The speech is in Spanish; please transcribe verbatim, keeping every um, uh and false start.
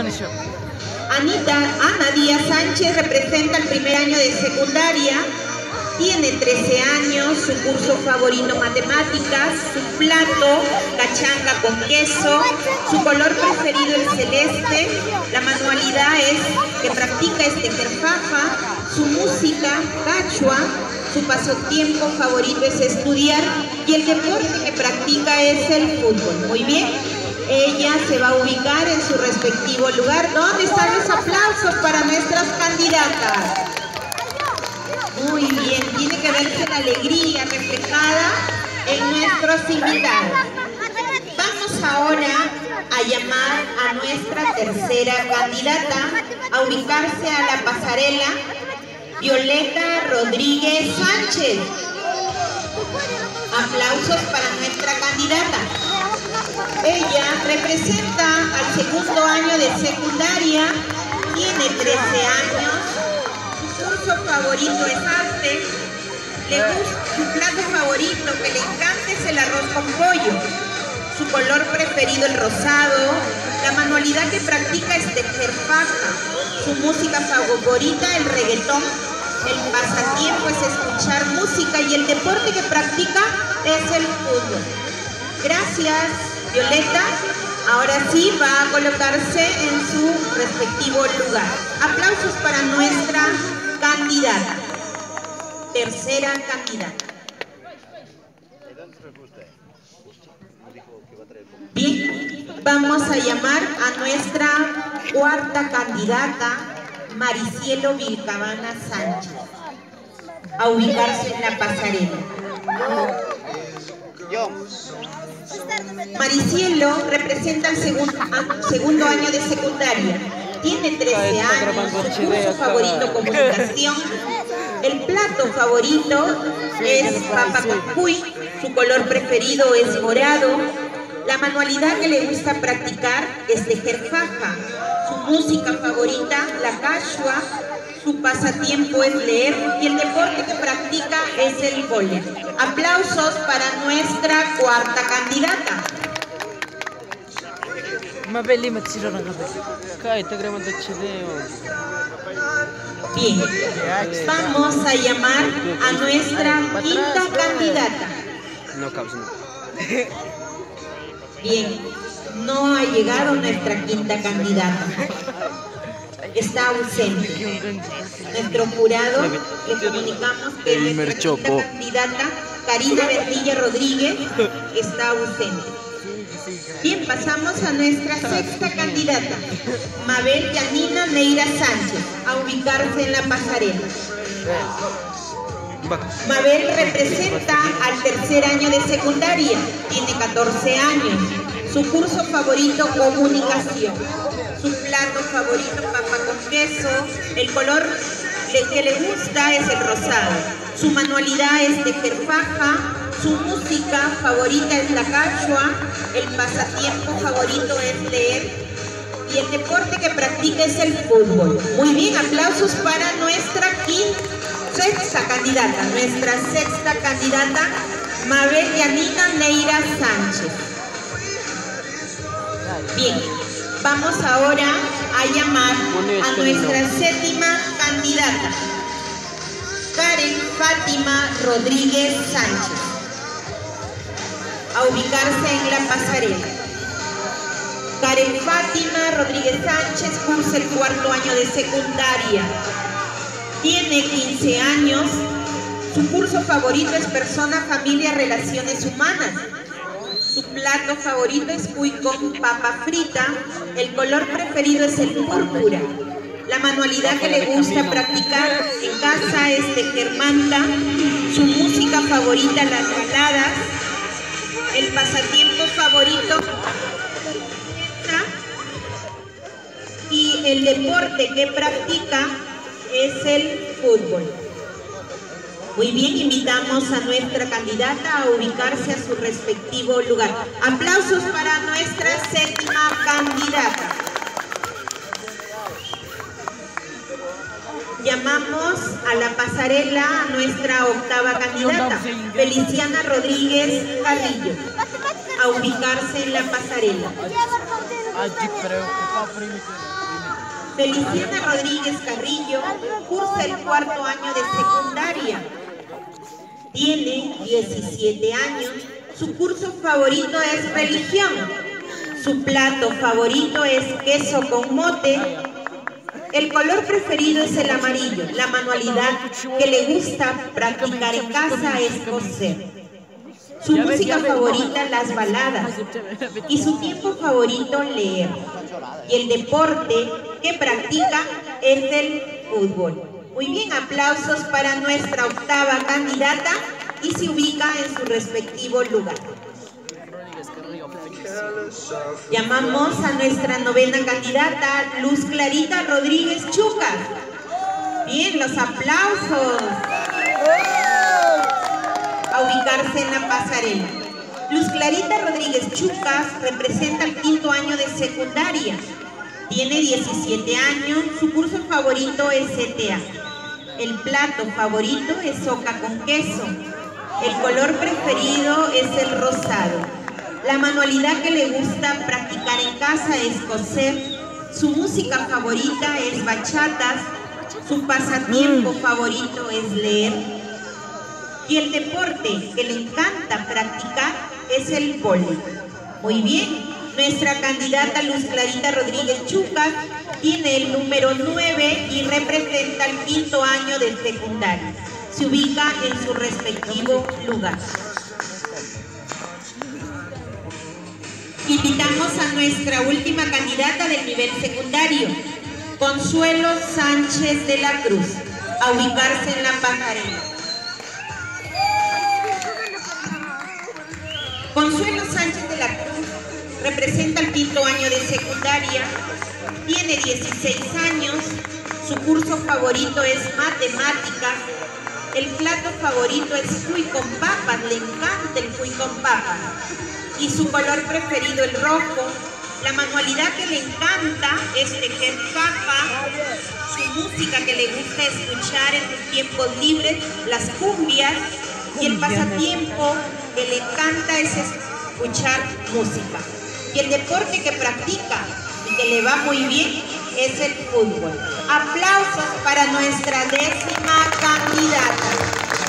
Anita, Ana Díaz Sánchez representa el primer año de secundaria. Tiene trece años, su curso favorito matemáticas, su plato cachanga con queso, su color preferido el celeste, la manualidad es que practica es tejer faja, su música cachua, su pasatiempo favorito es estudiar y el deporte que practica es el fútbol. Muy bien, ella se va a ubicar en su respectivo lugar. ¿Dónde están los aplausos para nuestras candidatas? Muy bien, tiene que verse la alegría reflejada en nuestros invitados. Vamos ahora a llamar a nuestra tercera candidata a ubicarse a la pasarela, Violeta Rodríguez Sánchez. Aplausos para nuestra candidata. Ella representa al segundo año de secundaria, tiene trece años. Su favorito es arte, le gusta, su plato favorito que le encanta es el arroz con pollo, su color preferido el rosado, la manualidad que practica es tejer faja, su música favorita el reggaetón, el pasatiempo es escuchar música y el deporte que practica es el fútbol. Gracias, Violeta. Ahora sí va a colocarse en su respectivo lugar. Aplausos para nuestra candidata, tercera candidata. Bien, vamos a llamar a nuestra cuarta candidata, Maricielo Vilcabana Sánchez, a ubicarse en la pasarela. Maricielo representa el segundo, segundo año de secundaria. Tiene trece años, su curso favorito comunicación, el plato favorito es papa con cuy, su color preferido es morado, la manualidad que le gusta practicar es tejer faja, su música favorita la cachua, su pasatiempo es leer y el deporte que practica es el vóley. Aplausos para nuestra cuarta candidata. Bien, vamos a llamar a nuestra quinta candidata. Bien, no ha llegado nuestra quinta candidata. Está ausente. Nuestro jurado le comunicamos que nuestra quinta candidata, Karina Bernilla Rodríguez, está ausente. Bien, pasamos a nuestra sexta candidata, Mabel Yanina Neira Sánchez, a ubicarse en la pasarela. Mabel representa al tercer año de secundaria, tiene catorce años, su curso favorito comunicación, su plato favorito papa con queso, el color que le gusta es el rosado, su manualidad es tejer faja, su música favorita es la cachua, el pasatiempo favorito es leer y el deporte que practica es el fútbol. Muy bien, aplausos para nuestra quinta, sexta candidata, nuestra sexta candidata, Mabel Yanina Neira Sánchez. Bien, vamos ahora a llamar a nuestra séptima candidata, Karen Fátima Rodríguez Sánchez, a ubicarse en la pasarela. Karen Fátima Rodríguez Sánchez cursa el cuarto año de secundaria. Tiene quince años. Su curso favorito es persona, familia, relaciones humanas. Su plato favorito es cuy con papa frita. El color preferido es el púrpura. La manualidad que le gusta practicar en casa es tejer manta. Su música favorita, las baladas. El pasatiempo favorito y el deporte que practica es el fútbol. Muy bien, invitamos a nuestra candidata a ubicarse a su respectivo lugar. Aplausos para nuestra séptima candidata. Llamamos a la pasarela a nuestra octava candidata, Feliciana Rodríguez Carrillo, a ubicarse en la pasarela. Feliciana Rodríguez Carrillo cursa el cuarto año de secundaria. Tiene diecisiete años. Su curso favorito es religión. Su plato favorito es queso con mote. El color preferido es el amarillo. La manualidad que le gusta practicar en casa es coser. Su música favorita, las baladas. Y su tiempo favorito, leer. Y el deporte que practica es el fútbol. Muy bien, aplausos para nuestra octava candidata y se ubica en su respectivo lugar. Llamamos a nuestra novena candidata, Luz Clarita Rodríguez Chucas. Bien, los aplausos. A ubicarse en la pasarela. Luz Clarita Rodríguez Chucas representa el quinto año de secundaria. Tiene diecisiete años, su curso favorito es C T A. El plato favorito es soca con queso. El color preferido es el rosado. La manualidad que le gusta practicar en casa es coser. Su música favorita es bachatas. Su pasatiempo favorito es leer. Y el deporte que le encanta practicar es el vóley. Muy bien, nuestra candidata Luz Clarita Rodríguez Chucas tiene el número nueve y representa el quinto año de secundaria. Se ubica en su respectivo lugar. Invitamos a nuestra última candidata del nivel secundario, Consuelo Sánchez de la Cruz, a ubicarse en la pasarela. Consuelo Sánchez de la Cruz representa el quinto año de secundaria, tiene dieciséis años, su curso favorito es matemáticas, el plato favorito es cuy con papas, le encanta el cuy con papas, y su color preferido el rojo. La manualidad que le encanta es tejer capa, su música que le gusta escuchar en sus tiempos libres, las cumbias, y el pasatiempo que le encanta es escuchar música. Y el deporte que practica y que le va muy bien es el fútbol. Aplausos para nuestra décima candidata.